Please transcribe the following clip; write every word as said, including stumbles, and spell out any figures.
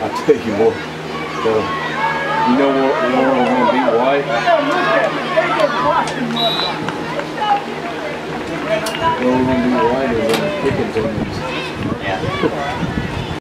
tell you what. So, you know what? The one we're going to beat White. The one we're going to beat White is in the kicking teams. Yeah.